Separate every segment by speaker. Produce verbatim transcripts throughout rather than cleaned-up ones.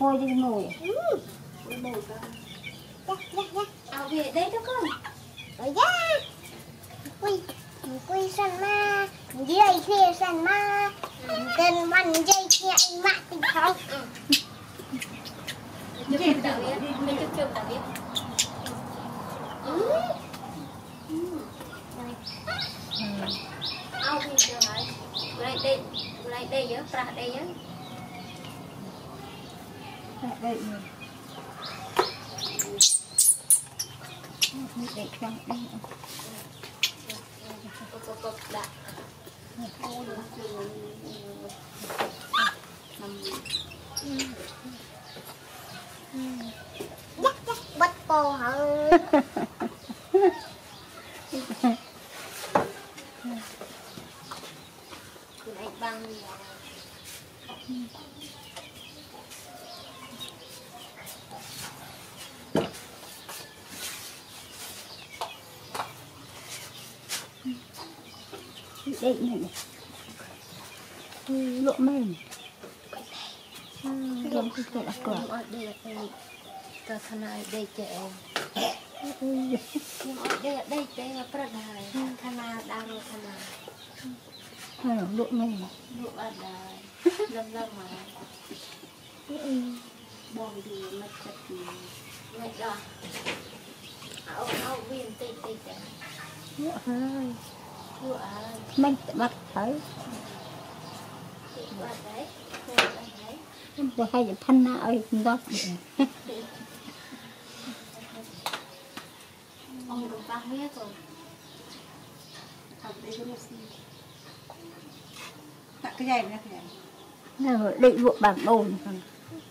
Speaker 1: môi đi ngủ.
Speaker 2: Ao về đây đó con.
Speaker 3: Rồi ra. Quy, quy sân ma, dây kia sân ma, cần bắn dây kia anh mạ tình không?
Speaker 2: Chụp chụp tạo biết, mình chụp chụp tạo biết. Ao về chưa hả? Lại đây, lại đây nhớ, ra đây nhớ.
Speaker 1: Đây rồi. Để cho đi.
Speaker 2: Cục cục đã.
Speaker 3: Dắt dắt bắt cô hả?
Speaker 2: Lại băng đi.
Speaker 1: Đây này. Lụa mềm. Giống cái cửa cửa.
Speaker 2: Ở đây là đây. Tờ thân này đây trẻ em. Nhưng ở đây là đây đây là rất là thân nào đang rồi thân nào.
Speaker 1: Lụa mềm.
Speaker 2: Lụa ở đây. Lâm lâm mà. Bông đi mất chất gì. Ngay đó. Áo áo viên tê tê tê.
Speaker 1: Lụa hơi.
Speaker 2: Lụa ơi.
Speaker 1: Mình bắt thấy.
Speaker 2: Lụa đấy. Lụa đấy.
Speaker 1: Để hay là thân nào ấy cũng đó.
Speaker 2: Ông cũng bác biết rồi.
Speaker 4: Thật đấy cho nó xin. Tặng cái giày này cái
Speaker 1: giày. Rồi định vụ bản đồ này còn.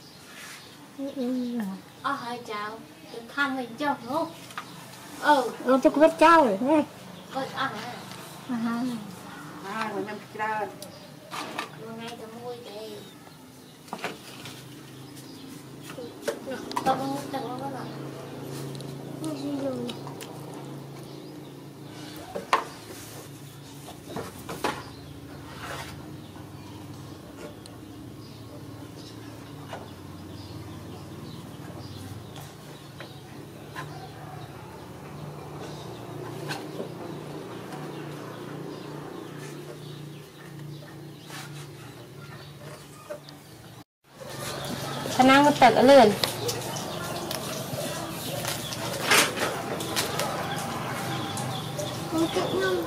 Speaker 2: Ờ hai cháu. Đừng khăn mình cho không? Ừ.
Speaker 1: Ừ tôi có biết trao rồi thế.
Speaker 2: Ôi à.
Speaker 1: À.
Speaker 4: À rồi năm cái ra.
Speaker 2: Rồi ngay từ môi đây. Tao không tao không có nào.
Speaker 3: Ôi gì rồi?
Speaker 2: Khả năng một tật ở lươn.
Speaker 3: Không thích không?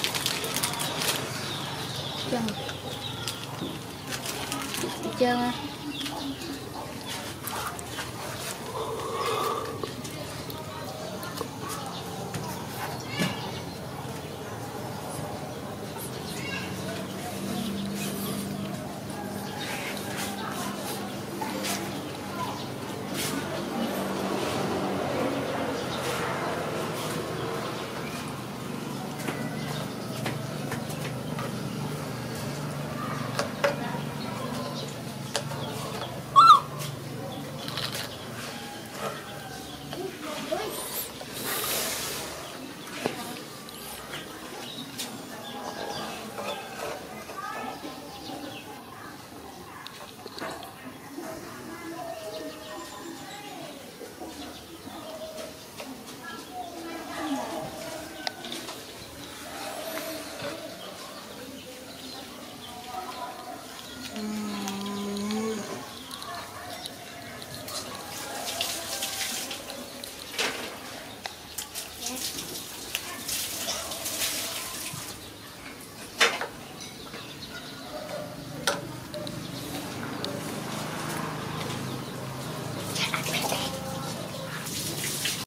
Speaker 2: Chân. Chân.